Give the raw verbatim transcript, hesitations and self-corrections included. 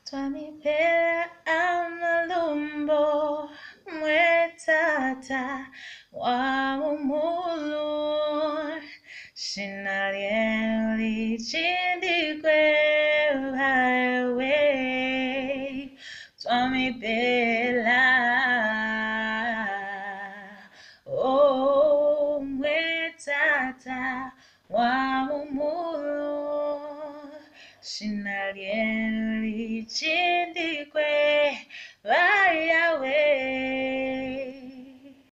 Twamipera amalumbo mwetata wa umulu shinalieli chindikwe bayawe twamipera oh mwetata wa umulu shinalieli chindikwe